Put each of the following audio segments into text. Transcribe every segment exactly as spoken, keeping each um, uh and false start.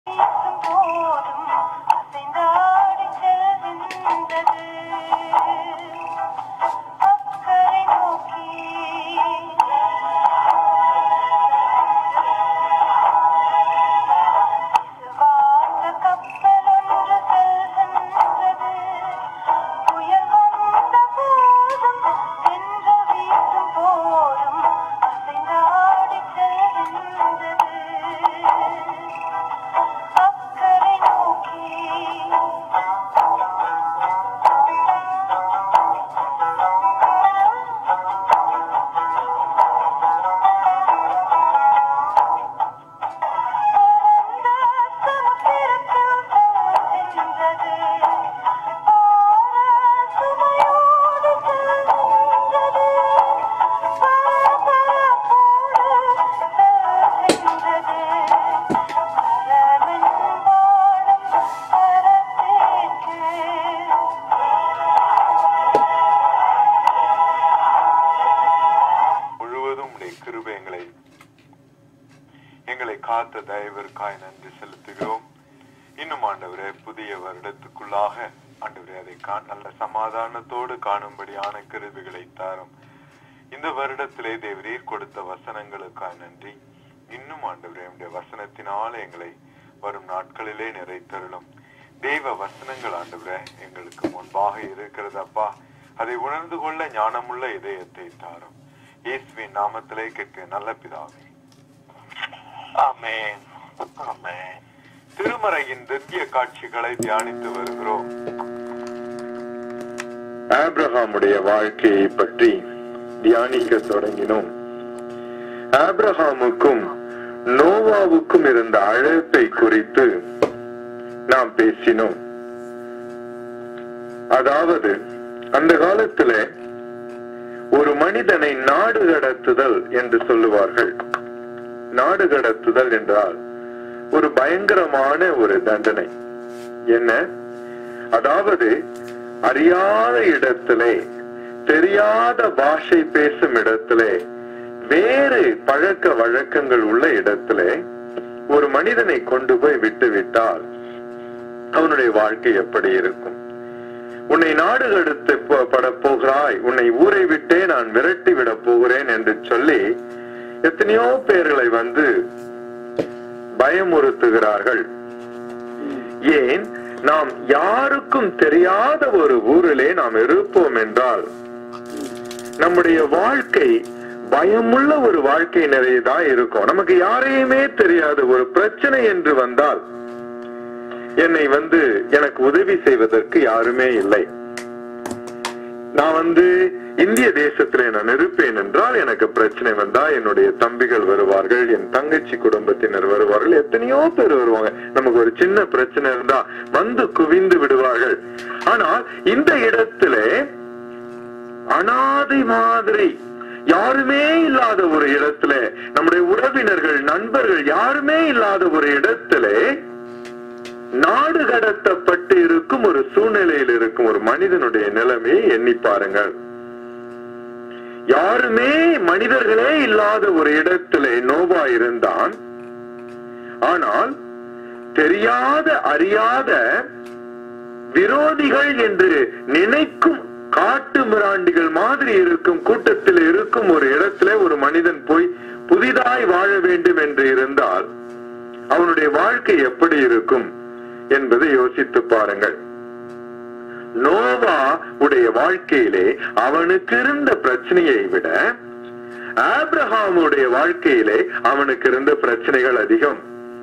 காத்த தயவிற்காய் நன்றி செலுத்துகிறோம். இன்னும் ஆண்டவரே, புதிய வருடத்துக்குள்ளாக ஆண்டவரே அதை நல்ல சமாதானத்தோடு காணும்படியான கிருபைகளை தாரும். இந்த வருடத்திலே தேவரீர் கொடுத்த வசனங்களுக்காய் நன்றி. இன்னும் ஆண்டவரே, உடைய வசனத்தினால எங்களை வரும் நாட்களிலே நிறைத்தருளும். தெய்வ வசனங்கள் ஆண்டவரே எங்களுக்கு முன்பாக இருக்கிறது அப்பா. அதை உணர்ந்து கொள்ள ஞானமுள்ள இதயத்தை தாரும். இயேசுவின் நாமத்திலே கேட்க நல்ல பிதாவே, ஆமென், ஆமென். திருமறையின் திவ்ய காட்சிகளை தியானித்து வருகிறோம். ஆபிரகாமுடைய வாழ்க்கையை பற்றி தியானிக்க தொடங்கினோம். ஆபிரகாமுக்கும் நோவாவுக்கும் இருந்த அழைப்பை குறித்து நாம் பேசினோம். அதாவது அந்த காலத்துல ஒரு மனிதனை நாடு கடத்துதல் என்று சொல்லுவார்கள். நாடு கடத்துதல் என்றால் ஒரு பயங்கரமான ஒரு தண்டனை. என்ன? அதாவது அறியாத இடத்திலே, தெரியாத பாஷை பேசும் இடத்திலே, வேறு பழக்க வழக்கங்கள் உள்ள இடத்திலே ஒரு மனிதனை கொண்டு போய் விட்டு விட்டால் அவனுடைய வாழ்க்கை எப்படி இருக்கும்? உன்னை நாடு கடத்து பட போகிறாய், உன்னை ஊரை விட்டே நான் விரட்டி விட போகிறேன் என்று சொல்லி எத்தனையோ பேர்களை வந்து பயமுறுத்துகிறார்கள். ஏன்? நாம் யாருக்கும் தெரியாத ஒரு ஊரிலே நாம் இருப்போம் என்றால் நம்முடைய வாழ்க்கை பயமுள்ள ஒரு வாழ்க்கை நிறையதான் இருக்கும். நமக்கு யாரையுமே தெரியாத ஒரு பிரச்சனை என்று வந்தால் என்னை வந்து எனக்கு உதவி செய்வதற்கு யாருமே இல்லை. நான் வந்து இந்திய தேசத்திலே நான் இருப்பேன் என்றால் எனக்கு பிரச்சனை வந்தா என்னுடைய தம்பிகள் வருவார்கள், என் தங்கச்சி குடும்பத்தினர் வருவார்கள், எத்தனையோ பேர் வருவாங்க. நமக்கு ஒரு சின்ன பிரச்சனை இருந்தா வந்து குவிந்து விடுவார்கள். ஆனால் இந்த இடத்திலே அனாதை மாதிரி யாருமே இல்லாத ஒரு இடத்துல, நம்முடைய உறவினர்கள், நண்பர்கள் யாருமே இல்லாத ஒரு இடத்திலே நாடு கடத்தப்பட்டு இருக்கும் ஒரு சூழ்நிலையில் இருக்கும் ஒரு மனிதனுடைய நிலைமையை எண்ணி பாருங்கள். யாருமே மனிதர்களே இல்லாத ஒரு இடத்திலே நோவா இருந்தான். ஆனால் தெரியாத அறியாத விரோதிகள் என்று நினைக்கும் காட்டு மிராண்டிகள் மாதிரி இருக்கும் கூட்டத்தில் இருக்கும் ஒரு இடத்துல ஒரு மனிதன் போய் புதிதாய் வாழ வேண்டும் என்று இருந்தால் அவனுடைய வாழ்க்கை எப்படி இருக்கும் என்பதை யோசித்து பாருங்கள். நோவா உடைய வாழ்க்கையிலே அவனுக்கு இருந்த பிரச்சனையை விட ஆபிரகாமுடைய வாழ்க்கையிலே அவனுக்கு இருந்த பிரச்சனைகள் அதிகம்.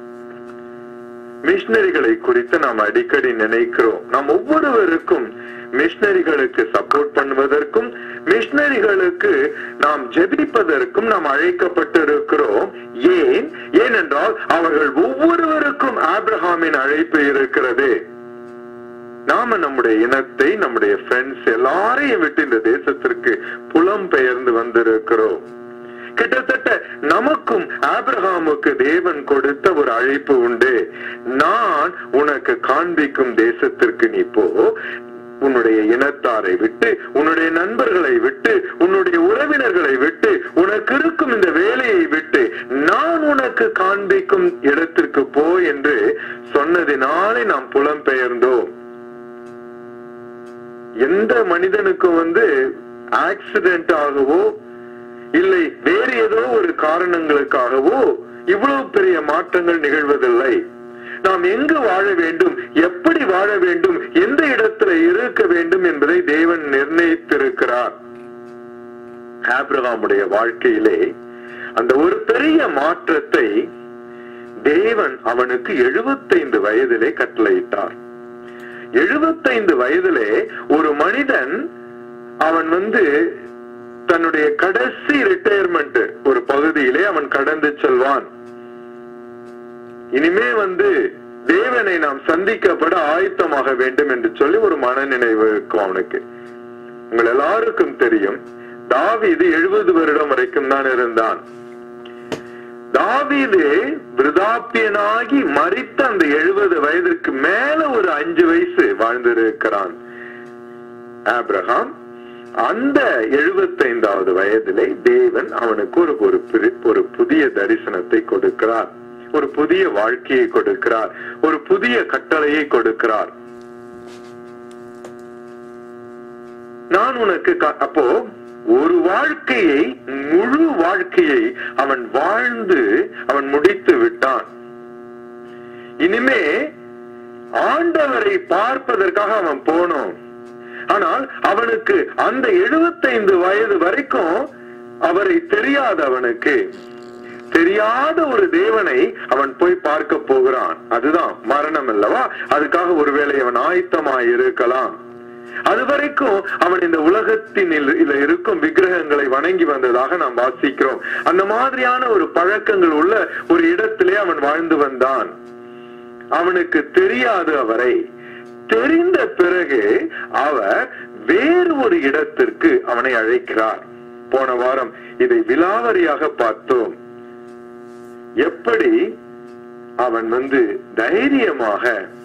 மிஷனரிகளை குறித்து நாம் அடிக்கடி நினைக்கிறோம். நாம் ஒவ்வொருவருக்கும் மிஷனரிகளுக்கு சப்போர்ட் பண்ணுவதற்கும் மிஷனரிகளுக்கு நாம் ஜெபிப்பதற்கும் நாம் அழைக்கப்பட்டு இருக்கிறோம். ஏன்? ஏனென்றால் அவர்கள் ஒவ்வொருவருக்கும் ஆபிரகாமின் அழைப்பு இருக்கிறது. நாம நம்முடைய இனத்தை, நம்முடைய ஃப்ரெண்ட்ஸ் எல்லாரையும் விட்டு இந்த தேசத்திற்கு புலம் பெயர்ந்து வந்திருக்கிறோம். கிட்டத்தட்ட நமக்கும் ஆபிரகாமுக்கு தேவன் கொடுத்த ஒரு அழைப்பு உண்டு. நான் உனக்கு காண்பிக்கும் தேசத்திற்கு நீ போ, உன்னுடைய இனத்தாரை விட்டு, உன்னுடைய நண்பர்களை விட்டு, உன்னுடைய உறவினர்களை விட்டு, உனக்கு இருக்கும் இந்த வேலையை விட்டு நான் உனக்கு காண்பிக்கும் இடத்திற்கு போ என்று சொன்னதினாலே நாம் புலம்பெயர்ந்தோம். எந்த மனிதனுக்கும் வந்து ஆக்சிடென்ட் ஆகவோ இல்லை வேறு ஏதோ ஒரு காரணங்களுக்காகவோ இவ்வளவு பெரிய மாற்றங்கள் நிகழ்வதில்லை. நாம் எங்கு வாழ வேண்டும், எப்படி வாழ வேண்டும், எந்த இடத்துல இருக்க வேண்டும் என்பதை தேவன் நிர்ணயித்திருக்கிறார். ஆபிரகாமுடைய வாழ்க்கையிலே அந்த ஒரு பெரிய மாற்றத்தை தேவன் அவனுக்கு எழுபத்தைந்து வயதிலே கட்டளையிட்டார். எழுபத்தைந்து வயதிலே ஒரு மனிதன் அவன் வந்து தன்னுடைய கடைசி ரிட்டையர்மெண்ட் ஒரு பகுதியிலே அவன் கடந்து செல்வான். இனிமே வந்து தேவனை நாம் சந்திக்கப்பட ஆயத்தமாக வேண்டும் என்று சொல்லி ஒரு மனநினைவு இருக்கும் அவனுக்கு. உங்கள் எல்லாருக்கும் தெரியும், தாவீது எழுபது வருடம் வரைக்கும் தான் இருந்தான். தாவீது விருதாப்பியனாகி மரித்த அந்த எழுபது வயதிற்கு மேல ஒரு அஞ்சு வயசு வாழ்ந்திருக்கிறான் ஆபிரகாம். அந்த எழுபத்தைந்தாவது வயதிலே தேவன் அவனுக்கு ஒரு ஒரு புதிய தரிசனத்தை கொடுக்கிறார், ஒரு புதிய வாழ்க்கையை கொடுக்கிறார், ஒரு புதிய கட்டளையை கொடுக்கிறார். நான் உனக்கு அப்போ ஒரு வாழ்க்கையை, முழு வாழ்க்கையை அவன் வாழ்ந்து அவன் முடித்து விட்டான். இனிமே ஆண்டவரை பார்ப்பதற்காக அவன் போனோம். ஆனால் அவனுக்கு அந்த எழுபத்தைந்து வயது வரைக்கும் அவரை தெரியாது. அவனுக்கு தெரியாத ஒரு தேவனை அவன் போய் பார்க்க போகிறான். அதுதான் மரணம் அல்லவா? அதுக்காக ஒருவேளை அவன் ஆயத்தமாய் இருக்கலாம். அது வரைக்கும் அவன் இந்த உலகத்தின் இருக்கும் விக்கிரகங்களை வணங்கி வந்ததாக நாம் வாசிக்கிறோம். அந்த மாதிரியான ஒரு பழக்கங்கள் உள்ள ஒரு இடத்திலே அவன் வாழ்ந்து வந்தான். அவனுக்கு தெரியாது. அவரை தெரிந்த பிறகு அவர் வேறு ஒரு இடத்திற்கு அவனை அழைக்கிறார். போன வாரம் இதை விலாவரியாக பார்த்தோம். எப்படி அவன் வந்து தைரியமாக,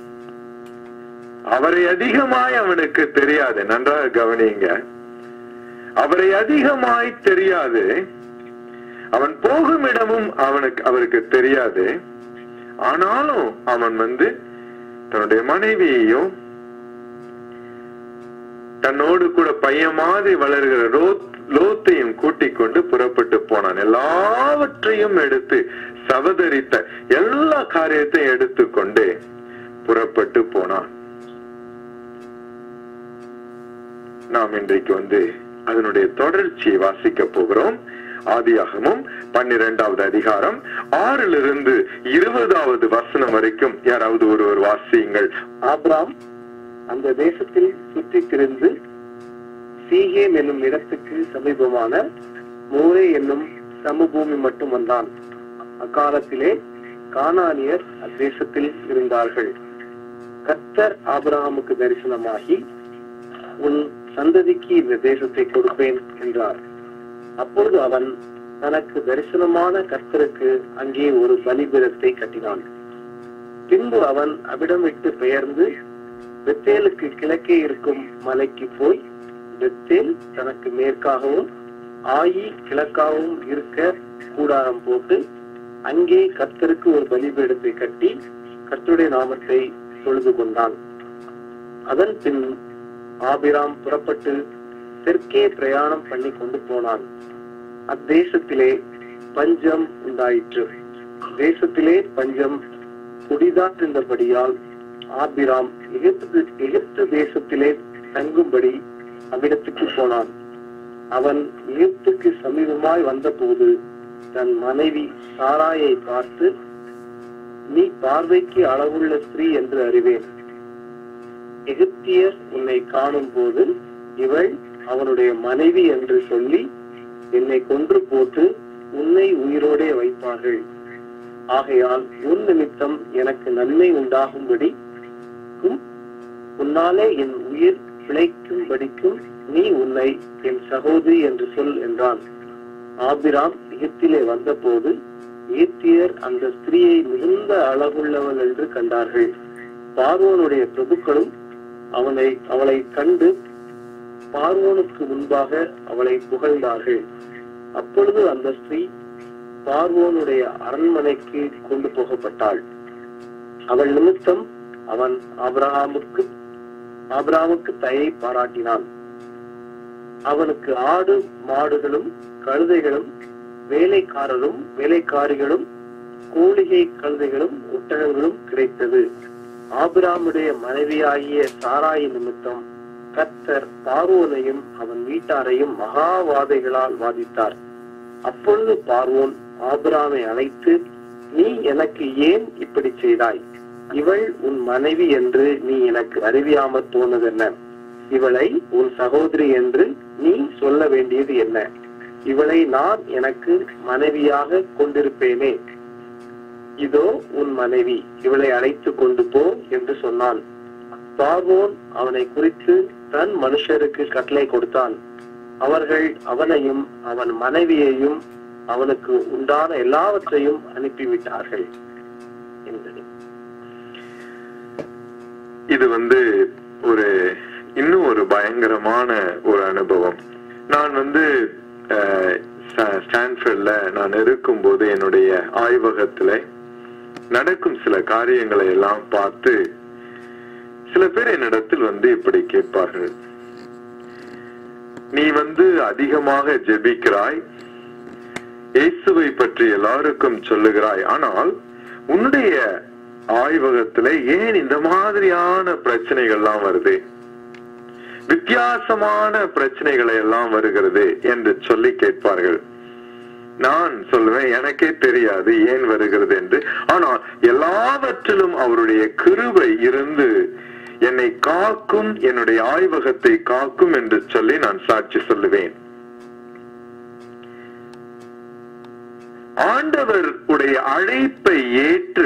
அவரை அதிகமாய் அவனுக்கு தெரியாது, நன்றாக கவனிங்க, அவரை அதிகமாய் தெரியாது, அவன் போகும் இடமும் அவனுக்கு அவருக்கு தெரியாது. ஆனாலும் அவன் வந்து தன்னுடைய மனைவியையும் தன்னோடு கூட பையன் மாதிரி வளர்கிற லோத்தையும் கூட்டிக் கொண்டு புறப்பட்டு போனான். எல்லாவற்றையும் எடுத்து, சவதரித்த எல்லா காரியத்தையும் எடுத்துக்கொண்டு புறப்பட்டு போனான். நாம் இன்றைக்கு வந்து அதனுடைய தொடர்ச்சியை வாசிக்க போகிறோம். ஆதியாகமும் பன்னிரெண்டாவது அதிகாரம் ஆறிலிருந்து இருபதாவது வசனம் வரைக்கும் யாராவது ஒருவர் வாசியுங்கள். ஆபிராம் அந்த தேசத்தில் சுற்றி திரிந்து சீகேம் என்னும் இடத்துக்கு சமீபமான மோரே என்னும் சமபூமி மட்டும் வந்தான். அக்காலத்திலே கானானியர் அத்தேசத்தில் இருந்தார்கள். கர்த்தர் ஆபிரகாமுக்கு தரிசனமாகி, உன் சந்ததிக்கு இந்த தேசத்தை கொடுப்பேன் என்றார். அப்பொழுது அவன் தனக்கு தரிசனமான கர்த்தருக்கு அங்கே ஒரு பலிபீடத்தை கட்டினான். பின்பு அவன் அவ்விடம் விட்டு பெயர்ந்து பெத்தேலுக்கு கிழக்கே இருக்கும் மலைக்கு போய், பெத்தேல் தனக்கு மேற்காகவும் ஆயி கிழக்காகவும் இருக்க கூடாரம் போட்டு அங்கே கர்த்தருக்கு ஒரு பலிபீடத்தை கட்டி கர்த்தருடைய நாமத்தை தொழுது கொண்டான். அதன் பின் ஆபிராம் புறப்பட்டு தெற்கே பிரயாணம் பண்ணி கொண்டு போனான். அத்தேசத்திலே பஞ்சம் உண்டாயிற்று. தேசத்திலே பஞ்சம் குடிதார்ந்தபடியால் ஆபிராம் எகிப்து எகிப்து தேசத்திலே தங்கும்படி அவ்விடத்துக்கு போனான். அவன் எகிப்துக்கு சமீபமாய் வந்த போது தன் மனைவி சாராயை பார்த்து, நீ பார்வைக்கு அளவுள்ள ஸ்திரீ என்று அறிவேன். எகிப்தியர் உன்னை காணும் போது இவள் அவனுடைய மனைவி என்று சொல்லி என்னை கொன்று போட்டு உன்னை உயிரோடே வைப்பார்கள். ஆகையால் உன் நிமித்தம் எனக்கு நன்மை உண்டாகும்படி உன்னாலே என் உயிர் பிழைக்கும்படிக்கும் நீ உன்னை என் சகோதரி என்று சொல் என்றான். ஆபிராம் எகிப்திலே வந்த போது எகிப்தியர் அந்த ஸ்திரீயை மிகுந்த அழகுள்ளவள் என்று கண்டார்கள். பார்வோனுடைய பிரபுக்களும் அவனை அவளை கண்டு பார்வோனுக்கு முன்பாக அவளை புகழ்ந்தார்கள். அப்பொழுது அந்த ஸ்திரீ பார்வோனுடைய அரண்மனைக்கு கொண்டு போகப்பட்டாள். அவள் நிமித்தம் அவன் ஆபிரகாமுக்கு ஆபிரகாமுக்கு தயை பாராட்டினான். அவனுக்கு ஆடு மாடுகளும் கழுதைகளும் வேலைக்காரரும் வேலைக்காரிகளும் கோழிகை கழுதைகளும் ஒட்டகங்களும் கிடைத்தது. ஆபிரகாமுடைய மனைவியாகிய சாராய் நிமித்தம் கர்த்தர் பார்வோனையும் அவன் வீட்டாரையும் மகாவாதைகளால் வாதித்தார். அப்பொழுது பார்வோன் ஆபிரகாமை அழைத்து, நீ எனக்கு ஏன் இப்படி செய்தாய்? இவள் உன் மனைவி என்று நீ எனக்கு அறிவியாமற் போனதென்ன? இவளை உன் சகோதரி என்று நீ சொல்ல வேண்டியது என்ன? இவளை நான் எனக்கு மனைவியாக கொண்டிருப்பேனே. இதோ உன் மனைவி, இவளை அழைத்து கொண்டு போ என்று சொன்னான். பார்வோன் அவனை குறித்து தன் மனுஷருக்கு கட்டளை கொடுத்தான். அவர்கள் அவனையும் அவன் மனைவியையும் அவனுக்கு உண்டான எல்லாவற்றையும் அனுப்பிவிட்டார்கள் என்பது. இது வந்து ஒரு இன்னும் ஒரு பயங்கரமான ஒரு அனுபவம். நான் வந்து ஸ்டான்ஃபோர்ட்ல நான் இருக்கும் போது என்னுடைய ஆய்வகத்துல நடக்கும் சில காரியங்களை எல்லாம் பார்த்து சில பேர் என்னிடத்தில் வந்து இப்படி கேட்பார்கள், நீ வந்து அதிகமாக ஜெபிக்கிறாய், இயேசுவை பற்றி எல்லாருக்கும் சொல்லுகிறாய், ஆனால் உன்னுடைய ஆய்வகத்துல ஏன் இந்த மாதிரியான பிரச்சனைகள் எல்லாம் வருது, வித்தியாசமான பிரச்சனைகளை எல்லாம் வருகிறது என்று சொல்லி கேட்பார்கள். நான் சொல்லுவேன், எனக்கே தெரியாது ஏன் வருகிறது என்று. ஆனால் எல்லாவற்றிலும் அவருடைய கிருபை இருந்து என்னை காக்கும், என்னுடைய ஆய்வகத்தை காக்கும் என்று சொல்லி நான் சாட்சி சொல்லுவேன். ஆண்டவர் உடைய அழைப்பை ஏற்று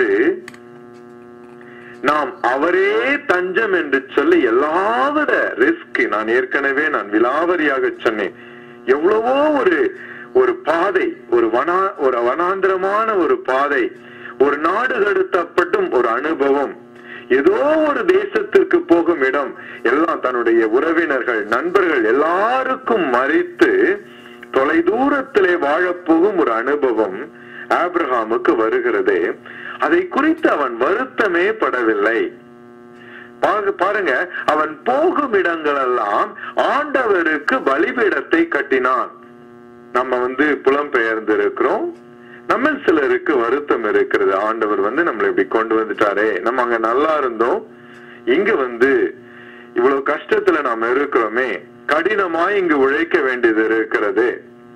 நாம் அவரே தஞ்சம் என்று சொல்லி எல்லாவித ரிஸ்க், நான் ஏற்கனவே நான் விலாவரியாக சொன்னேன், எவ்வளவோ ஒரு ஒரு பாதை, ஒரு வனா ஒரு வனாந்திரமான ஒரு பாதை, ஒரு நாடு கடத்தப்பட்டும் ஒரு அனுபவம், ஏதோ ஒரு தேசத்திற்கு போகும் இடம், எல்லாம் தன்னுடைய உறவினர்கள் நண்பர்கள் எல்லாருக்கும் மறித்து தொலை தூரத்திலே வாழப்போகும் ஒரு அனுபவம் ஆபிரகாமுக்கு வருகிறது. அதை குறித்து அவன் வருத்தமே படவில்லை. பாருங்க, அவன் போகும் இடங்களெல்லாம் ஆண்டவருக்கு பலிபீடத்தை கட்டினான். நம்ம வந்து புலம்பெயர்ந்து இருக்கிறோம், நம்ம சிலருக்கு வருத்தம் இருக்கிறது, ஆண்டவர் வந்து நம்மளை இப்படி கொண்டு வந்துட்டாரே, நம்ம அங்க நல்லா இருந்தோம், இங்க வந்து இவ்வளவு கஷ்டத்துல நாம இருக்கிறோமே, கடினமா இங்கு உழைக்க வேண்டியது இருக்கிறது,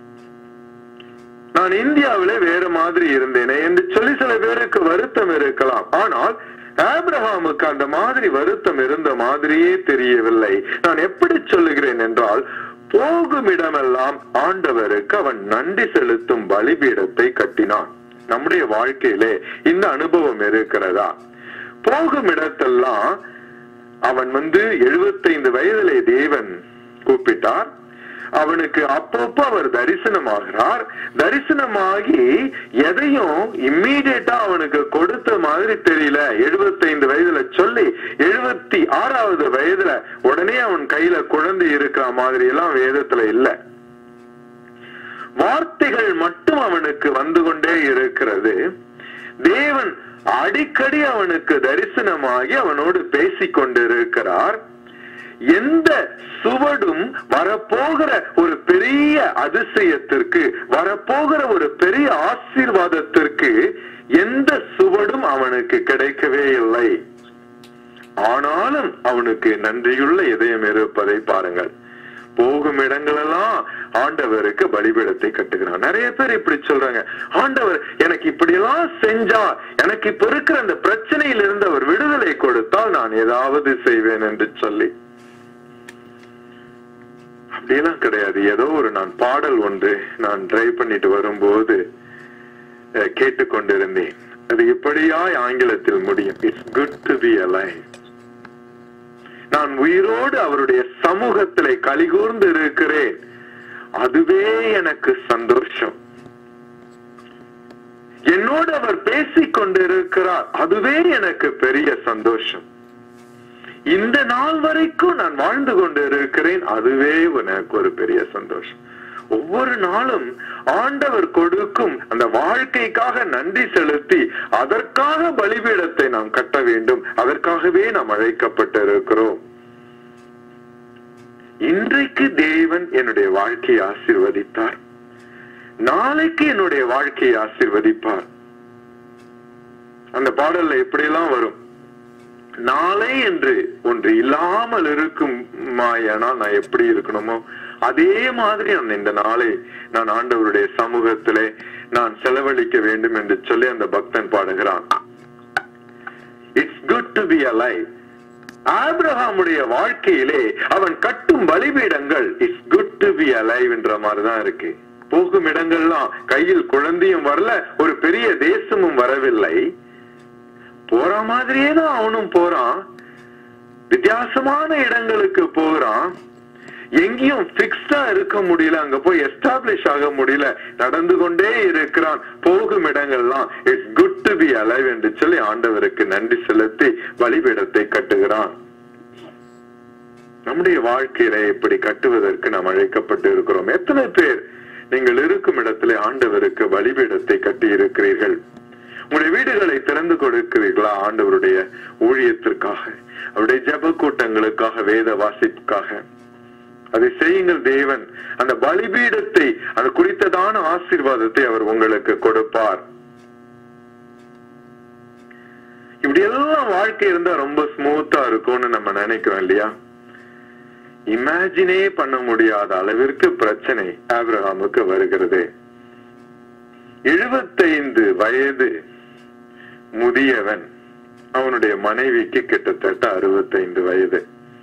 நான் இந்தியாவிலே வேற மாதிரி இருந்தேனே என்று சொல்லி சில பேருக்கு வருத்தம் இருக்கலாம். ஆனால் ஆபிரகாமுக்கு அந்த மாதிரி வருத்தம் இருந்த மாதிரியே தெரியவில்லை. நான் எப்படி சொல்லுகிறேன் என்றால், போகும் இடமெல்லாம் ஆண்டவருக்கு அவன் நன்றி செலுத்தும் பலிபீடத்தை கட்டினான். நம்முடைய வாழ்க்கையிலே இந்த அனுபவம் இருக்கிறதா? போகும் இடத்தெல்லாம் அவன் வந்து எழுபத்தைந்து வயதிலே தேவன் கூப்பிட்டார். அவனுக்கு அப்பப்போ அவர் தரிசனமாகிறார். தரிசனமாகி எதையும் இம்மீடியட்டா அவனுக்கு கொடுத்த மாதிரி தெரியல. எழுபத்தைந்து வயதுல சொல்லி எழுபத்தி ஆறாவது வயதுல உடனே அவன் கையில குழந்தை இருக்கிற மாதிரி எல்லாம் வேதத்துல இல்ல. வார்த்தைகள் மட்டும் அவனுக்கு வந்து கொண்டே இருக்கிறது. தேவன் அடிக்கடி அவனுக்கு தரிசனமாகி அவனோடு பேசிக் கொண்டிருக்கிறார். எந்த சுவடும் வரப்போகிற ஒரு பெரிய அதிசயத்திற்கு, வரப்போகிற ஒரு பெரிய ஆசீர்வாதத்திற்கு எந்த சுவடும் அவனுக்கு கிடைக்கவே இல்லை. ஆனாலும் அவனுக்கு நன்றியுள்ள இதயம் இருப்பதை பாருங்கள். போகும் இடங்களெல்லாம் ஆண்டவருக்கு பலிபீடத்தை கட்டுகிறான். நிறைய பேர் இப்படி சொல்றாங்க, ஆண்டவர் எனக்கு இப்படி எல்லாம் செஞ்சா, எனக்கு இப்ப இருக்கிற அந்த பிரச்சனையில் இருந்து அவர் விடுதலை கொடுத்தால் நான் ஏதாவது செய்வேன் என்று சொல்லி. அப்படியெல்லாம் கிடையாது. ஏதோ ஒரு நான் பாடல் ஒன்று நான் டிரைவ் பண்ணிட்டு வரும்போது கேட்டுக்கொண்டிருந்தேன். அது இப்படியாய் ஆங்கிலத்தில் முடியும், it's good to be alive. நான் உயிரோடு அவருடைய சமூகத்திலே கலிகூர்ந்து இருக்கிறேன், அதுவே எனக்கு சந்தோஷம். என்னோடு அவர் பேசிக் கொண்டிருக்கிறார், அதுவே எனக்கு பெரிய சந்தோஷம். இந்த நாள் வரைக்கும் நான் வாழ்ந்து கொண்டு இருக்கிறேன், அதுவே எனக்கு ஒரு பெரிய சந்தோஷம். ஒவ்வொரு நாளும் ஆண்டவர் கொடுக்கும் அந்த வாழ்க்கைக்காக நன்றி செலுத்தி அதற்காக பலிபீடத்தை நாம் கட்ட வேண்டும். அதற்காகவே நாம் அழைக்கப்பட்டிருக்கிறோம். இன்றைக்கு தேவன் என்னுடைய வாழ்க்கையை ஆசீர்வதித்தார், நாளைக்கு என்னுடைய வாழ்க்கையை ஆசீர்வதிப்பார். அந்த பாடல்ல எப்படியெல்லாம் வரும், நாளை என்று ஒன்று இல்லாமல் இருக்குமாயானால் நான் எப்படி இருக்கணுமோ அதே மாதிரி நான் இந்த நாளை நான் ஆண்டவருடைய சமூகத்திலே நான் செலவழிக்க வேண்டும் என்று சொல்லி அந்த பக்தன் பாடுகிறான். It's good to be alive. ஆபிரகாமுடைய வாழ்க்கையிலே அவன் கட்டும் பலிபீடங்கள் it's good to be alive என்ற மாதிரிதான் இருக்கு. போகும் இடங்கள்லாம் கையில் குழந்தையும் வரல, ஒரு பெரிய தேசமும் வரவில்லை. போற மாதிரியே தான் அவனும் போறான், வித்தியாசமான இடங்களுக்கு போறான். எங்கேயும் பிக்ஸ்டா இருக்க முடியல, அங்க போய் எஸ்டாப்ளிஷ் ஆக முடியல, நடந்து கொண்டே இருக்கிறான். போகும் இடங்கள்லாம் it's good to be alive என்று சொல்லி ஆண்டவருக்கு நன்றி செலுத்தி பலிபீடத்தை கட்டுகிறான். நம்முடைய வாழ்க்கையில இப்படி கட்டுவதற்கு நாம் அழைக்கப்பட்டு இருக்கிறோம். எத்தனை பேர் நீங்கள் இருக்கும் இடத்திலே ஆண்டவருக்கு பலிபீடத்தை கட்டி இருக்கிறீர்கள்? உங்களுடைய வீடுகளை திறந்து கொடுக்கிறீர்களா ஆண்டவருடைய ஊழியத்திற்காக, அவருடைய ஜெப கூட்டங்களுக்காக, வேத வாசிப்புக்காக? அதை செய்யுங்கள். தேவன் அந்த பலிபீடத்தை, அது குறித்ததான ஆசீர்வாதத்தை அவர் உங்களுக்கு கொடுப்பார். இப்படி எல்லாம் வாழ்க்கை இருந்தா ரொம்ப ஸ்மூத்தா இருக்கும்னு நம்ம நினைக்கிறோம் இல்லையா? இமேஜினே பண்ண முடியாத அளவிற்கு பிரச்சனை ஆபிரகாமுக்கு வருகிறது. எழுபத்தைந்து வயது முதியவன், அவனுடைய மனைவிக்கு கிட்டத்தட்ட அறுபத்தைந்து வயது.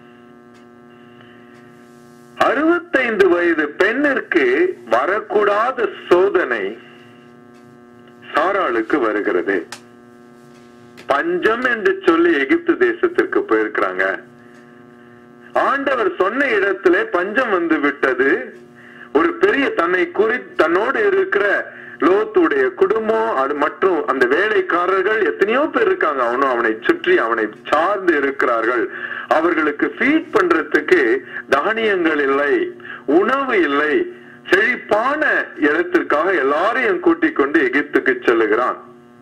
அறுபத்தைந்து வயது பெண்ணிற்கு வரக்கூடாத சோதனை சாராளுக்கு வருகிறது. பஞ்சம் என்று சொல்லி எகிப்து தேசத்திற்கு போயிருக்கிறாங்க. ஆண்டவர் சொன்ன இடத்திலே பஞ்சம் வந்து விட்டது. ஒரு பெரிய தன்னை குறி தன்னோடு இருக்கிற லோத்துடைய குடும்பம், அது மற்றும் அந்த வேலைக்காரர்கள் எத்தனையோ பேர் இருக்காங்க. அவனும் அவனை சுற்றி அவனை சார்ந்து இருக்கிறார்கள். அவர்களுக்கு ஃபீட் பண்றதுக்கு தானியங்கள் இல்லை, உணவு இல்லை. செழிப்பான இடத்திற்காக எல்லாரையும் கூட்டிக் கொண்டு எகிப்துக்கு செல்லுகிறான்.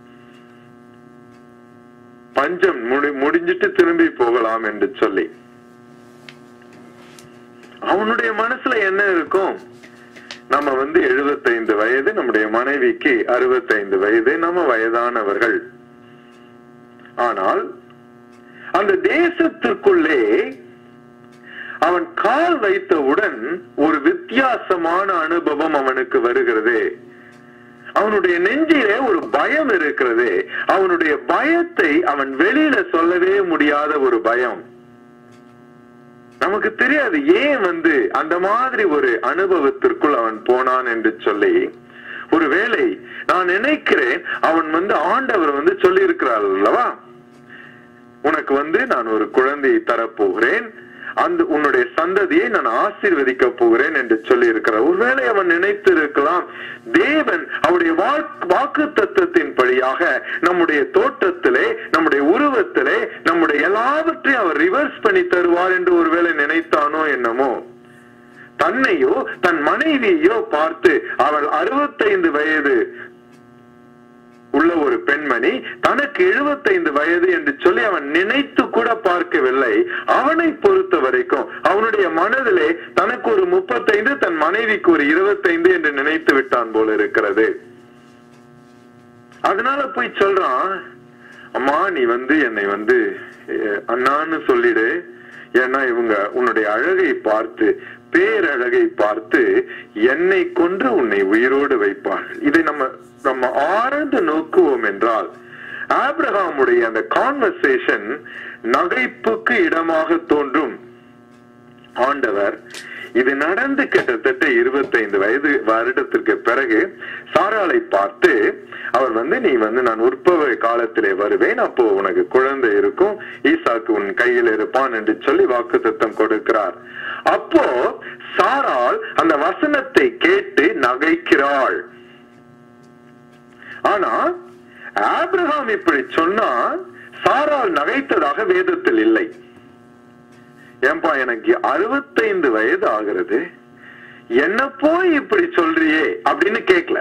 பஞ்சம் முடி முடிஞ்சிட்டு திரும்பி போகலாம் என்று சொல்லி. அவனுடைய மனசுல என்ன இருக்கும்? நம்ம வந்து எழுபத்தைந்து வயது, நம்முடைய மனைவிக்கு அறுபத்தைந்து வயது, நம்ம வயதானவர்கள். ஆனால் அந்த தேசத்திற்குள்ளே அவன் கால் வைத்தவுடன் ஒரு வித்தியாசமான அனுபவம் அவனுக்கு வருகிறது. அவனுடைய நெஞ்சிலே ஒரு பயம் இருக்கிறது. அவனுடைய பயத்தை அவன் வெளியில சொல்லவே முடியாத ஒரு பயம். நமக்கு தெரியாது ஏன் வந்து அந்த மாதிரி ஒரு அனுபவத்திற்குள் அவன் போனான் என்று சொல்லி. ஒருவேளை நான் நினைக்கிறேன் அவன் வந்து ஆண்டவர் வந்து சொல்லி இருக்கிறார் அல்லவா, உனக்கு வந்து நான் ஒரு குழந்தையை தரப்போகிறேன், அந்த உன்னுடைய சந்ததியை நான் ஆசீர்வதிக்க போகிறேன் என்று சொல்லி இருக்கிறார். ஒருவேளை அவன் நினைத்து இருக்கலாம், தேவன் அவருடைய வாக்கு தத்துவத்தின் படியாக நம்முடைய தோட்டத்திலே, நம்முடைய உருவத்திலே, நம்முடைய எல்லாவற்றையும் அவர் ரிவர்ஸ் பண்ணி தருவார் என்று ஒருவேளை நினைத்தானோ என்னமோ. தன்னையோ தன் மனைவியோ பார்த்து, அவள் அறுபத்தைந்து வயது உள்ள ஒரு பெண்மணி, தனக்கு எழுபத்தைந்து வயது என்று சொல்லி அவன் நினைத்து கூட பார்க்கவில்லை. அவனை பொறுத்த வரைக்கும் அவனுடைய மனதிலே தனக்கு ஒரு முப்பத்தைந்து, தன் மனைவிக்கு ஒரு இருபத்தைந்து என்று நினைத்து விட்டான் போல இருக்கிறது. அதனால போய் சொல்றான், அம்மா நீ வந்து என்னை வந்து அண்ணான்னு சொல்லிடு, ஏன்னா இவங்க உன்னுடைய அழகை பார்த்து, பேரழகை பார்த்து என்னை கொன்று உன்னை உயிரோடு வைப்பார்கள். இதை நம்ம நம்ம ஆழ்ந்து நோக்குவோம் என்றால், ஆபிரகாமுடைய அந்த கான்வர்சேஷன் நகைப்புக்கு இடமாக தோன்றும். ஆண்டவர் இது நடந்து கிட்டத்தட்ட இருபத்தைந்து வயது வருடத்திற்கு பிறகு சாராளை பார்த்து அவர் வந்து, நீ வந்து நான் உற்பவ காலத்திலே வருவேன், அப்போ உனக்கு குழந்தை இருக்கும், ஈசாக்கு உன் கையில் இருப்பான் என்று சொல்லி வாக்குத்தத்தம் கொடுக்கிறார். அப்போ சாராள் அந்த வசனத்தை கேட்டு நகைக்கிறாள். ஆனா ஆபிரகாம் இப்படி சொன்னா சாராள் நகைத்ததாக வேதத்தில் இல்லை. ஏன்பா எனக்கு அறுபத்தைந்து வயது ஆகிறது, என்ன போய் இப்படி சொல்றியே அப்படின்னு கேட்கல.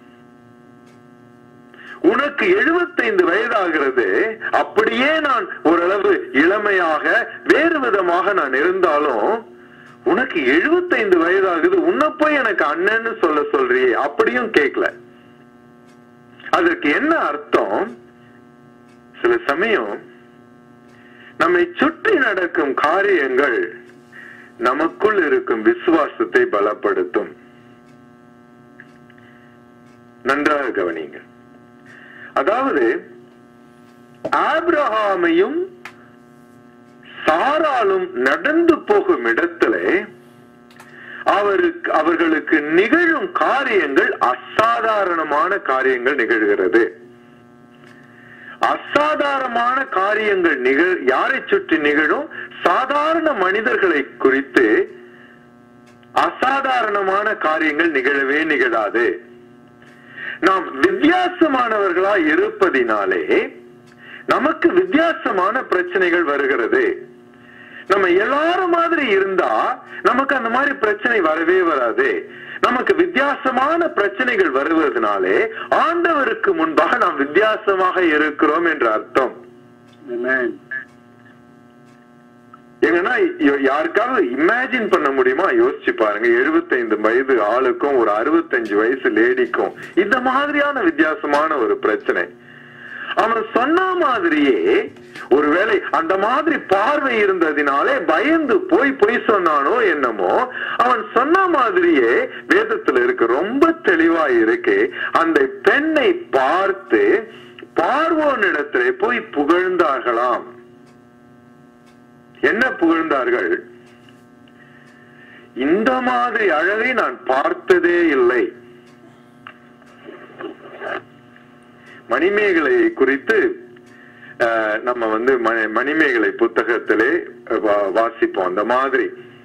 உனக்கு எழுபத்தைந்து வயதாகிறது, அப்படியே நான் ஓரளவு இளமையாக வேறு விதமாக நான் இருந்தாலும் உனக்கு எழுபத்தைந்து வயதாகுது, உன்னை போய் எனக்கு அண்ணன்னு சொல்ல சொல்றியே அப்படியும் கேட்கல. அதற்கு என்ன அர்த்தம்? சில சமயம் நம்மை சுற்றி நடக்கும் காரியங்கள் நமக்குள் இருக்கும் விசுவாசத்தை பலப்படுத்தும். நன்றாக கவனிங்க. அதாவது ஆபிரகாமையும் சாராலும் நடந்து போகும் இடத்திலே அவருக்கு அவர்களுக்கு நிகழும் காரியங்கள் அசாதாரணமான காரியங்கள் நிகழ்கிறது. அசாதாரணமான காரியங்கள் நிகழ் யாரை சுற்றி நிகழும்? சாதாரண மனிதர்களை குறித்து அசாதாரணமான காரியங்கள் நிகழவே நிகழாது. நாம் வித்தியாசமானவர்களா இருப்பதினாலே நமக்கு வித்தியாசமான பிரச்சனைகள் வருகிறது. நம்ம எல்லாரும் மாதிரி இருந்தா நமக்கு அந்த மாதிரி பிரச்சனை வரவே வராது. நமக்கு வித்தியாசமான பிரச்சனைகள் வருவதனாலே ஆண்டவருக்கு முன்பாக நாம் வித்தியாசமாக இருக்கிறோம் என்ற அர்த்தம். எங்கன்னா யாருக்காவது இமேஜின் பண்ண முடியுமா? யோசிச்சு பாருங்க. எழுபத்தைந்து வயது ஆளுக்கும் ஒரு அறுபத்தஞ்சு வயசு லேடிக்கும் இந்த மாதிரியான வித்தியாசமான ஒரு பிரச்சனை. அவன் சொன்ன மாதிரியே ஒருவேளை அந்த மாதிரி பார்வை இருந்ததினாலே பயந்து போய் பொய் சொன்னானோ என்னமோ, அவன் சொன்ன மாதிரியே வேதத்துல இருக்கு, ரொம்ப தெளிவா இருக்கு. அந்த பெண்ணை பார்த்து பார்வோனிடத்திலே போய் புகழ்ந்தார்களாம். என்ன புகழ்ந்தார்கள்? இந்த மாதிரி அழகை நான் பார்த்ததே இல்லை. மணிமேகலை குறித்து நம்ம வந்து மணிமேகலை புத்தகத்திலே வாசிப்போம். அந்த மாதிரி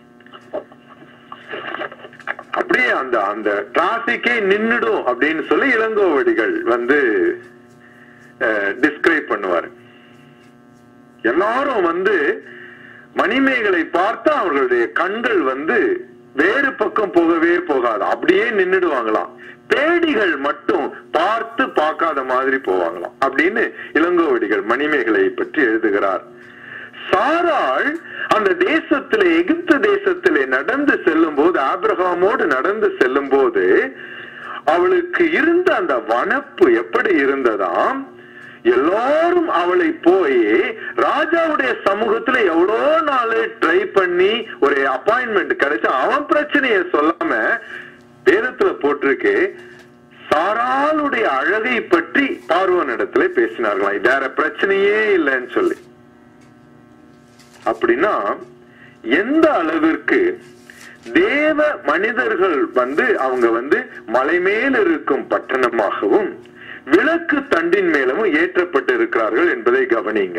அப்படியே அந்த அந்த டிராபிக்கே நின்னுடும் அப்படின்னு சொல்லி இளங்கோவடிகள் வந்து டிஸ்கிரைப் பண்ணுவார். எல்லாரும் வந்து மணிமேகலை பார்த்தா அவர்களுடைய கண்கள் வந்து வேறு பக்கம் போகவே போகாது, அப்படியே நின்னுடுவாங்களாம். பேடிகள் மட்டும் பார்த்து பார்க்காத மாதிரி போவாங்களாம் அப்படின்னு இளங்கோவடிகள் மணிமேகலை பற்றி எழுதுகிறார். சாராள் அந்த தேசத்திலே, எகிப்து தேசத்திலே நடந்து செல்லும் போது, ஆபிரகாமோடு நடந்து செல்லும் போது அவளுக்கு இருந்த அந்த வனப்பு எப்படி இருந்ததாம்? எல்லாரும் அவளை போய் ராஜாவுடைய சமூகத்துல எவ்வளோ நாள் ட்ரை பண்ணி ஒரு அப்பாயின்மெண்ட் கிடைச்சா அவன் பிரச்சனைய சொல்லாம வேதத்துல போட்டிருக்கு, சாராளுடைய அழகை பற்றி பார்வோன் இடத்துல பேசினார்களாம். வேற பிரச்சனையே இல்லைன்னு சொல்லி. அப்படின்னா எந்த அளவிற்கு தேவ மனிதர்கள் வந்து அவங்க வந்து மலை மேல் இருக்கும் பட்டணமாகவும் விளக்கு தண்டின் மேலும் ஏற்றப்பட்டு இருக்கிறார்கள் என்பதை கவனிங்க.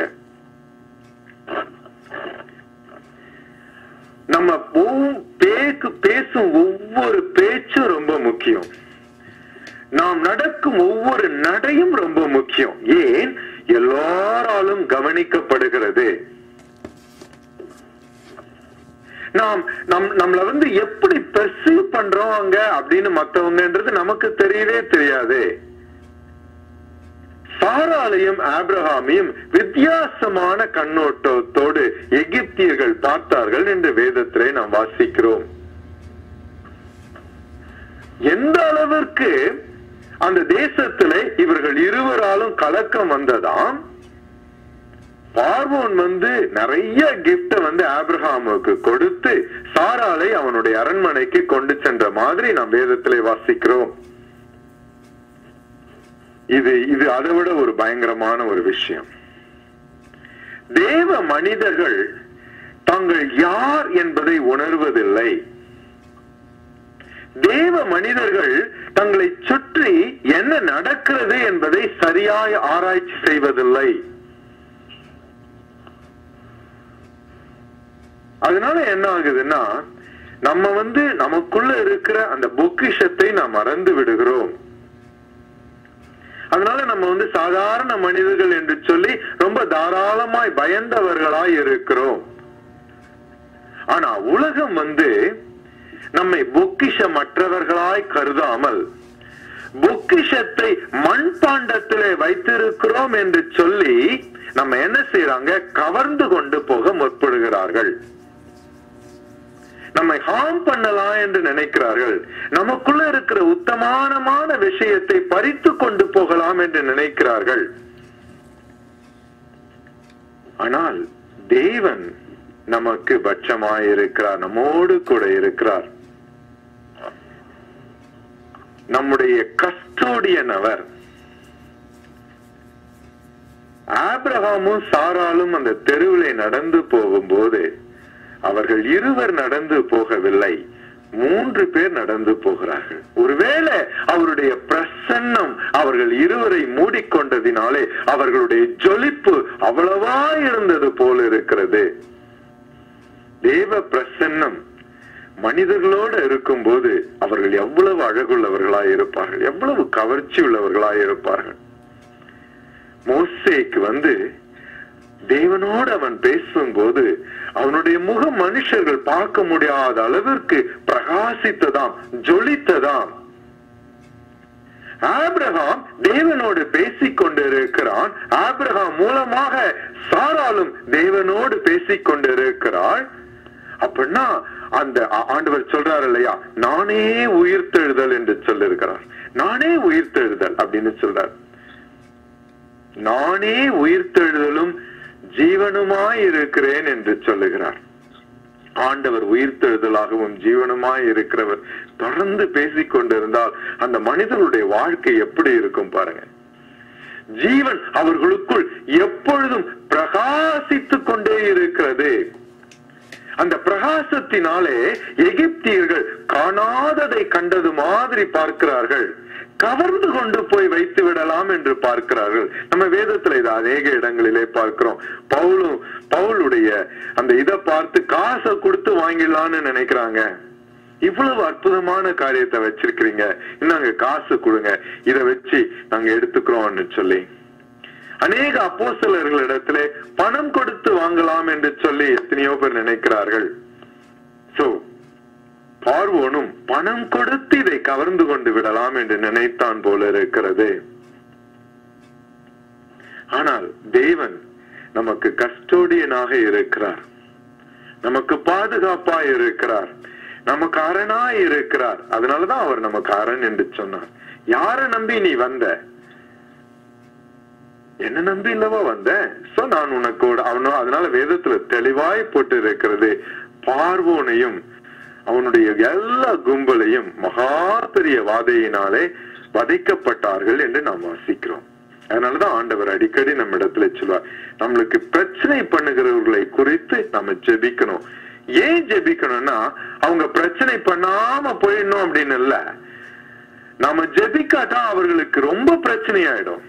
நம்ம பேசும் ஒவ்வொரு பேச்சும் ரொம்ப முக்கியம். நாம் நடக்கும் ஒவ்வொரு நடையும் ரொம்ப முக்கியம். ஏன்? எல்லாராலும் கவனிக்கப்படுகிறது. நாம் நம் நம்மள வந்து எப்படி பெர்சீவ் பண்றோம் அப்படின்னு மத்தவங்கன்றது நமக்கு தெரியவே தெரியாது. சாராளையும் ஆபிரகாமையும் வித்தியாசமான கண்ணோட்டத்தோடு எகிப்தியர்கள் பார்த்தார்கள் என்று வேதத்திலே நாம் வாசிக்கிறோம். எந்த அளவிற்கு அந்த தேசத்திலே இவர்கள் இருவராலும் கலக்கம் வந்ததாம். பார்வோன் வந்து நிறைய கிஃப்ட வந்து ஆபிரகாமுக்கு கொடுத்து சாராளை அவனுடைய அரண்மனைக்கு கொண்டு சென்ற மாதிரி நாம் வேதத்திலே வாசிக்கிறோம். இது இது அதை விட ஒரு பயங்கரமான ஒரு விஷயம். தேவ மனிதர்கள் தாங்கள் யார் என்பதை உணர்வதில்லை. தேவ மனிதர்கள் தங்களை சுற்றி என்ன நடக்கிறது என்பதை சரியாய் ஆராய்ச்சி செய்வதில்லை. அதனால என்ன ஆகுதுன்னா, நம்ம வந்து நமக்குள்ள இருக்கிற அந்த பொக்கிஷத்தை நாம் மறந்து விடுகிறோம். அதனால நம்ம வந்து சாதாரண மனிதர்கள் என்று சொல்லி ரொம்ப தாராளமாய் பயந்தவர்களாய் இருக்கிறோம். ஆனா உலகம் வந்து நம்மை பொக்கிஷமற்றவர்களாய் கருதாமல் பொக்கிஷத்தை மண்பாண்டத்திலே வைத்திருக்கிறோம் என்று சொல்லி நம்ம என்ன செய்யறாங்க, கவர்ந்து கொண்டு போக முற்படுகிறார்கள். நம்மை ஹார்ம் பண்ணலாம் என்று நினைக்கிறார்கள். நமக்குள்ள இருக்கிற உத்தமானமான விஷயத்தை பறித்து கொண்டு போகலாம் என்று நினைக்கிறார்கள். ஆனால் தேவன் நமக்கு பட்சமாயிருக்கிறார், நம்மோடு கூட இருக்கிறார். நம்முடைய கஸ்டோடியன் அவர். ஆபிரகாமும் சாராலும் அந்த தெருவிலே நடந்து போகும்போது அவர்கள் இருவர் நடந்து போகவில்லை, மூன்று பேர் நடந்து போகிறார்கள். ஒருவேளை அவருடைய பிரசன்னம் அவர்கள் இருவரை மூடிக்கொண்டதினாலே அவர்களுடைய ஜொலிப்பு அவ்வளவா இருந்தது போல இருக்கிறது. தேவ பிரசன்னம் மனிதர்களோடு இருக்கும் போது அவர்கள் எவ்வளவு அழகுள்ளவர்களாய் இருப்பார்கள், எவ்வளவு கவர்ச்சி உள்ளவர்களாய் இருப்பார்கள். மோசேக்கு வந்து தேவனோடு அவன் பேசும்போது அவனுடைய முகம் மனுஷர்கள் பார்க்க முடியாத அளவிற்கு பிரகாசித்ததாம், ஜொலித்ததாம். ஆபிரகாம் தேவனோடு பேசிக் கொண்டிருக்கிறான். ஆபிரகாம் மூலமாக சாராலும் தேவனோடு பேசிக் கொண்டிருக்கிறாள். அப்படின்னா அந்த ஆண்டவர் சொல்றாரு இல்லையா, நானே உயிர்த்தெழுதல் என்று சொல்லிருக்கிறார். நானே உயிர்த்தெழுதல் அப்படின்னு சொல்றார். நானே உயிர்த்தெழுதலும் ஜீவனுமாய் இருக்கிறேன் என்று சொல்லுகிறார். ஆண்டவர் உயிர்த்தெழுதலாகவும் ஜீவனுமாய் இருக்கிறவர் தொடர்ந்து பேசிக் கொண்டிருந்தால் அந்த மனிதனுடைய வாழ்க்கை எப்படி இருக்கும் பாருங்க. ஜீவன் அவர்களுக்குள் எப்பொழுதும் பிரகாசித்துக் கொண்டே இருக்கிறது. அந்த பிரகாசத்தினாலே எகிப்தியர்கள் காணாததை கண்டது மாதிரி பார்க்கிறார்கள், கவர்ந்து கொண்டு போய் வைத்து விடலாம் என்று பார்க்கிறார்கள். நம்ம வேதத்துல இதை அநேக இடங்களிலே பார்க்கிறோம். பவுலும் பவுலுடைய அந்த இதை பார்த்து காசை கொடுத்து வாங்கிடலான்னு நினைக்கிறாங்க. இவ்வளவு அற்புதமான காரியத்தை வச்சிருக்கிறீங்க, இன்னங்க காசு கொடுங்க, இதை வச்சு நாங்க எடுத்துக்கிறோம்னு சொல்லி அநேக அப்போஸ்தலர்களிடத்திலே பணம் கொடுத்து வாங்கலாம் என்று சொல்லி எத்தனையோ பேர் நினைக்கிறார்கள். சோ பார்வோனும் பணம் கொடுத்து இதை கவர்ந்து கொண்டு விடலாம் என்று நினைத்தான் போல இருக்கிறது. ஆனால் தேவன் நமக்கு கஸ்டோடியனாக இருக்கிறார், நமக்கு பாதுகாப்பாய் இருக்கிறார், நமக்கு அரணாய் இருக்கிறார். அதனாலதான் அவர் நமக்கு அரண் என்று சொன்னார். யாரை நம்பி நீ வந்த? என்ன நம்பி இல்லவா வந்த? சோ நான் உனக்கு அவனோ. அதனால வேதத்துல தெளிவாய் போட்டு இருக்கிறது, பார்வோனையும் அவனுடைய எல்லா கும்பலையும் மகா பெரிய வாதையினாலே வதைக்கப்பட்டார்கள் என்று நாம் வாசிக்கிறோம். அதனாலதான் ஆண்டவர் அடிக்கடி நம்ம இடத்துல சொல்வார், நம்மளுக்கு பிரச்சனை பண்ணுகிறவர்களை குறித்து நம்ம ஜெபிக்கணும். ஏன் ஜெபிக்கணும்னா அவங்க பிரச்சனை பண்ணாம போயிடணும் அப்படின்னு இல்ல, நாம ஜெபிக்காட்டா அவர்களுக்கு ரொம்ப பிரச்சனை ஆயிடும்.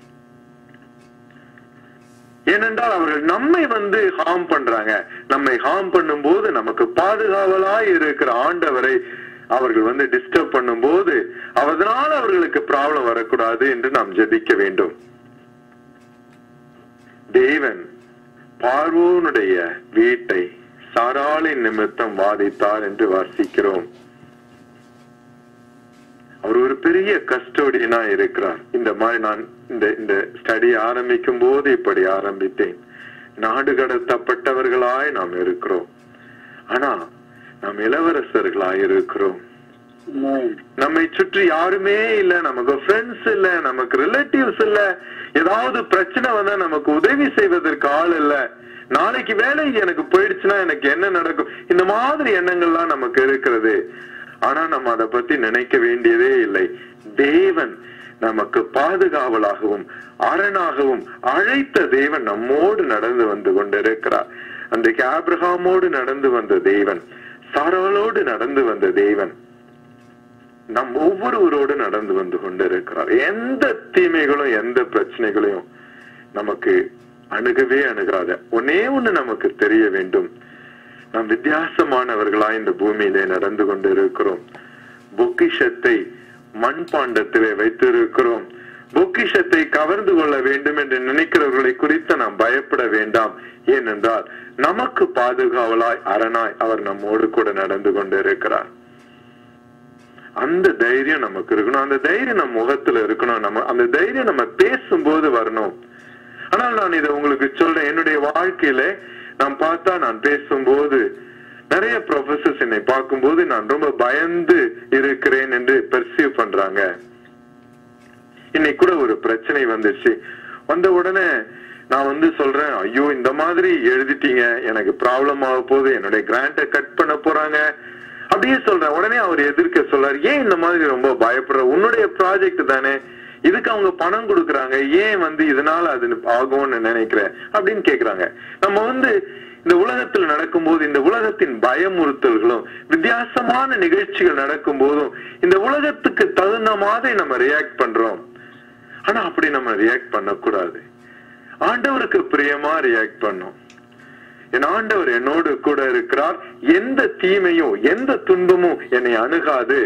ஏனென்றால் அவர்கள் நம்மை வந்து ஹார்ம் பண்றாங்க. நம்மை ஹார்ம் பண்ணும் போது நமக்கு பாதுகாவலாய் இருக்கிற ஆண்டவரை அவர்கள் வந்து டிஸ்டர்ப் பண்ணும் போது அதனால அவர்களுக்கு ப்ராப்ளம் வரக்கூடாது என்று நாம் ஜெபிக்க வேண்டும். தேவன் பார்வோனுடைய வீட்டை சாராளின் நிமித்தம் வாதித்தார் என்று வாசிக்கிறோம். அவர் ஒரு பெரிய கஸ்டோடியனா இருக்கிறார். இந்த மாதிரி நான் இந்த இந்த ஸ்டடி ஆரம்பிக்கும் போது இப்படி ஆரம்பித்தேன். நாடு கடத்தப்பட்டவர்களாய் நாம் இருக்கிறோம், ஆனா நாம் இளவரசர்களாய் இருக்கிறோம். நம்மை சுற்றி யாருமே இல்ல, நமக்கு ஃப்ரெண்ட்ஸ் இல்ல, நமக்கு ரிலேட்டிவ்ஸ் இல்ல. ஏதாவது பிரச்சனை வந்தா நமக்கு உதவி செய்வதற்கு ஆள் இல்ல. நாளைக்கு வேலை எனக்கு போயிடுச்சுன்னா எனக்கு என்ன நடக்கும், இந்த மாதிரி எண்ணங்கள்லாம் நமக்கு இருக்கிறது. ஆனா நம்ம அதை பத்தி நினைக்க வேண்டியதே இல்லை. தேவன் நமக்கு பாதுகாவலாகவும் அரணாகவும் அழைத்த தேவன் நம்மோடு நடந்து வந்து கொண்டிருக்கிறார். அன்றைக்கு ஆபிரகாமோடு நடந்து வந்த தேவன், சாராளோடு நடந்து வந்த தேவன் நம் ஒவ்வொருவரோடு நடந்து வந்து கொண்டிருக்கிறார். எந்த தீமைகளும் எந்த பிரச்சனைகளையும் நமக்கு அணுகவே அணுகாத. ஒன்னே ஒண்ணு நமக்கு தெரிய வேண்டும், நாம் வித்தியாசமானவர்களா இந்த பூமியிலே நடந்து கொண்டு இருக்கிறோம். பொக்கிஷத்தை மண்பாண்டத்திலே வைத்திருக்கிறோம். பொக்கிஷத்தை கவர்ந்து கொள்ள வேண்டும் என்று நினைக்கிறவர்களை குறித்து நாம் பயப்பட வேண்டாம். ஏனென்றால் நமக்கு பாதுகாவலாய் அரணாய் அவர் நம்மோடு கூட நடந்து கொண்டு இருக்கிறார். அந்த தைரியம் நமக்கு இருக்கணும். அந்த தைரியம் நம்ம முகத்துல இருக்கணும். நம்ம அந்த தைரியம் நம்ம பேசும்போது வரணும். ஆனால் நான் இதை உங்களுக்கு சொல்றேன், என்னுடைய வாழ்க்கையில நான் பார்த்தா நான் பேசும்போது நிறைய ப்ரொஃபசர்ஸ் என்னை பார்க்கும்போது நான் ரொம்ப பயந்து இருக்கிறேன் என்று பெர்சீவ் பண்றாங்க. இன்னைக்கு கூட ஒரு பிரச்சனை வந்துச்சு. வந்த உடனே நான் வந்து சொல்றேன், ஐயோ இந்த மாதிரி எழுதிட்டீங்க, எனக்கு ப்ராப்ளம் ஆக போகுது, என்னுடைய கிராண்டை கட் பண்ண போறாங்க அப்படியே சொல்றேன். உடனே அவர் எதிர்க்க சொல்றாரு, ஏன் இந்த மாதிரி ரொம்ப பயப்படுற, உன்னுடைய ப்ராஜெக்ட் தானே, இதுக்கு அவங்க பணம் கொடுக்குறாங்க, ஏன் வந்து இதனால அது ஆகும்னு நினைக்கிறேன் அப்படின்னு கேக்குறாங்க. நம்ம வந்து இந்த உலகத்தில் நடக்கும் போது இந்த உலகத்தின் பயமுறுத்தல்களும் வித்தியாசமான நிகழ்ச்சிகள் நடக்கும் போதும் இந்த உலகத்துக்கு தகுந்த மாதிரி நம்ம ரியாக்ட் பண்றோம். ஆனா அப்படி நம்ம ரியாக்ட் பண்ணக்கூடாது. ஆண்டவருக்கு பிரியமா ரியாக்ட் பண்ணும். என் ஆண்டவர் என்னோடு கூட இருக்கிறார், எந்த தீமையும் எந்த துன்பமும் என்னை அணுகாது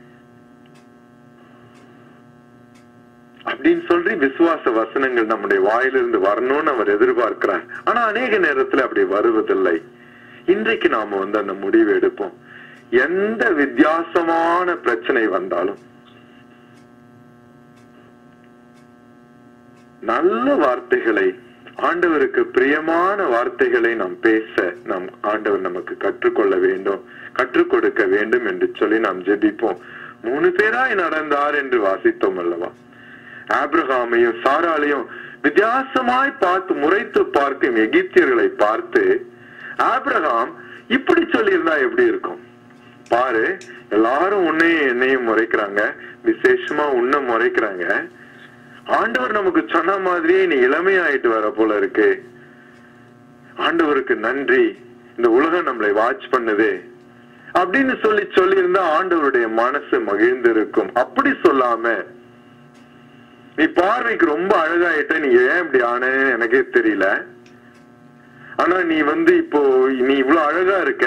அப்படின்னு சொல்லி விசுவாச வசனங்கள் நம்முடைய வாயிலிருந்து வரணும்னு அவர் எதிர்பார்க்கிறார். ஆனா அநேக நேரத்துல அப்படி வருவதில்லை. இன்றைக்கு நாம வந்து அந்த முடிவு எடுப்போம். எந்த வித்தியாசமான பிரச்சனை வந்தாலும் நல்ல வார்த்தைகளை, ஆண்டவருக்கு பிரியமான வார்த்தைகளை நாம் பேச நாம் ஆண்டவர் நமக்கு கற்றுக்கொள்ள வேண்டும், கற்றுக் கொடுக்க வேண்டும் என்று சொல்லி நாம் ஜெபிப்போம். மூணு பேராய் நடந்தார் என்று வாசித்தோம் அல்லவா? ஆபிரகாமையும் சாராளையும் வித்தியாசமாய் பார்த்து முறைத்து பார்க்கும் எகிப்தியர்களை பார்த்து ஆபிரகாம் இப்படி சொல்லி இருந்தா எப்படி இருக்கும் பாரு, எல்லாரும் உன்னையும் என்னையும் முறைக்கிறாங்க, விசேஷமா உன்னை முறைக்கிறாங்க, ஆண்டவர் நமக்கு சொன்ன மாதிரியே நீ இளமையாயிட்டு வர போல இருக்கு, ஆண்டவருக்கு நன்றி, இந்த உலகம் நம்மளை வாட்ச் பண்ணுது அப்படின்னு சொல்லி சொல்லி இருந்தா ஆண்டவருடைய மனசு மகிழ்ந்து இருக்கும். அப்படி சொல்லாம, நீ பார்வைக்கு ரொம்ப அழகாயிட்ட, நீ ஏன் இப்படி ஆனேன்னு எனக்கே தெரியல, ஆனா நீ வந்து இப்போ நீ இவ்வளவு அழகா இருக்க,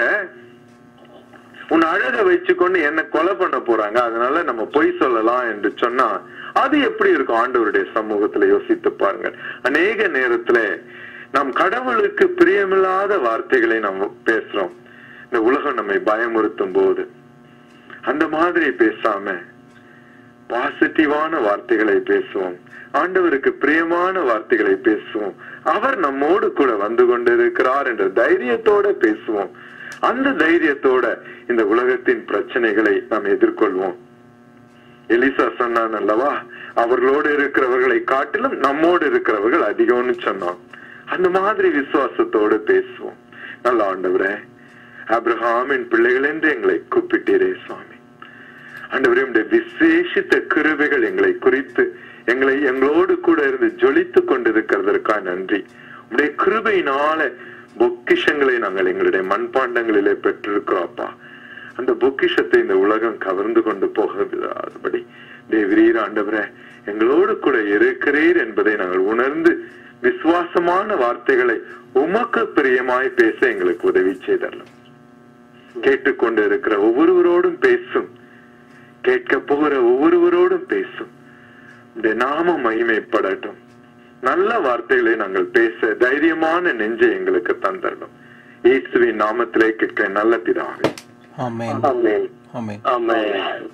உன் அழக வச்சுக்கொண்டு என்ன கொலை பண்ண போறாங்க, அதனால நம்ம பொய் சொல்லலாம் என்று சொன்னா அது எப்படி இருக்கும் ஆண்டவருடைய சமூகத்துல? யோசித்து பாருங்க. அநேக நேரத்துல நாம் கடவுளுக்கு பிரியமில்லாத வார்த்தைகளை நம்ம பேசுறோம். இந்த உலகம் நம்மை பயமுறுத்தும் போது அந்த மாதிரி பேசாம பாசிட்டிவான வார்த்தைகளை பேசுவோம், ஆண்டவருக்கு பிரியமான வார்த்தைகளை பேசுவோம். அவர் நம்மோடு கூட வந்து கொண்டிருக்கிறார் என்ற தைரியத்தோட பேசுவோம். அந்த தைரியத்தோட இந்த உலகத்தின் பிரச்சனைகளை நாம் எதிர்கொள்வோம். எலிசா சொன்னான் அல்லவா, அவர்களோடு இருக்கிறவர்களை காட்டிலும் நம்மோடு இருக்கிறவர்கள் அதிகம்னு சொன்னான். அந்த மாதிரி விசுவாசத்தோடு பேசுவோம். நல்ல ஆண்டவரே, ஆபிரகாமின் பிள்ளைகள் என்று எங்களை கூப்பிட்டீரே சுவாமி, ஆண்டவரே உம்முடைய விசேஷித்த கிருபைகள் எங்களை குறித்து எங்களை எங்களோடு கூட இருந்து ஜொலித்து கொண்டிருக்கிறதற்காக நன்றி. உம்முடைய கிருபையினால பொக்கிஷங்களை நாங்கள் எங்களுடைய மண்பாண்டங்களிலே பெற்றிருக்கிறோம்ப்பா. அந்த பொக்கிஷத்தை இந்த உலகம் கவர்ந்து கொண்டு போகவிடாதபடி தேவரீர் ஆண்டவரே எங்களோடு கூட இருக்கிறீர் என்பதை நாங்கள் உணர்ந்து விசுவாசமான வார்த்தைகளை உமக்கு பிரியமாய் பேச எங்களுக்கு உதவி செய்தரலாம். கேட்டுக்கொண்டு இருக்கிற ஒவ்வொருவரோடும் பேசும், கேட்க போகிற ஒவ்வொருவரோடும் பேசும். இந்த நாம மகிமைப்படட்டும். நல்ல வார்த்தைகளை நாங்கள் பேச தைரியமான நெஞ்சை எங்களுக்கு தந்தரணும். இயேசுவின் நாமத்திலே கேட்க நல்ல பிதாவே, ஆமென். ஆமென். ஆமென். ஆமென்.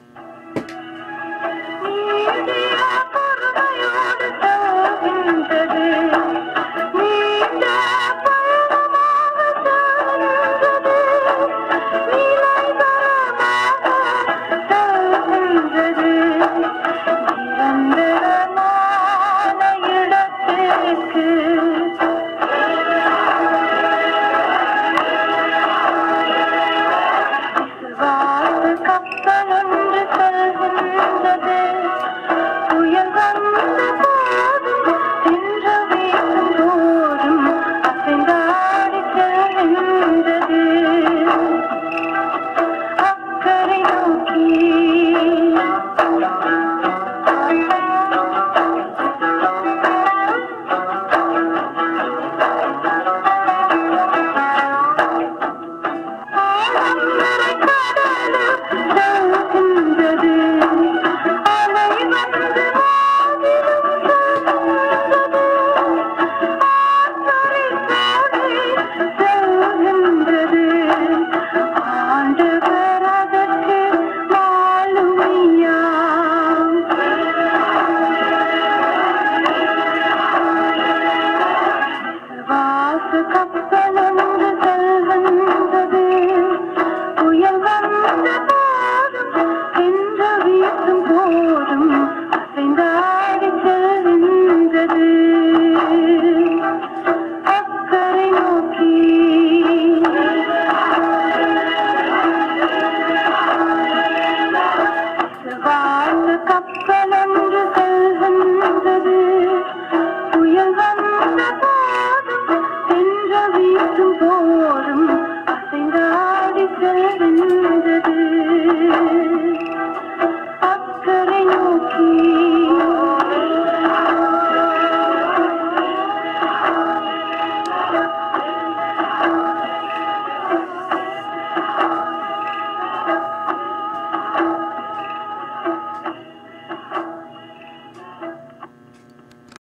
பொறுமையோடு போகின்றது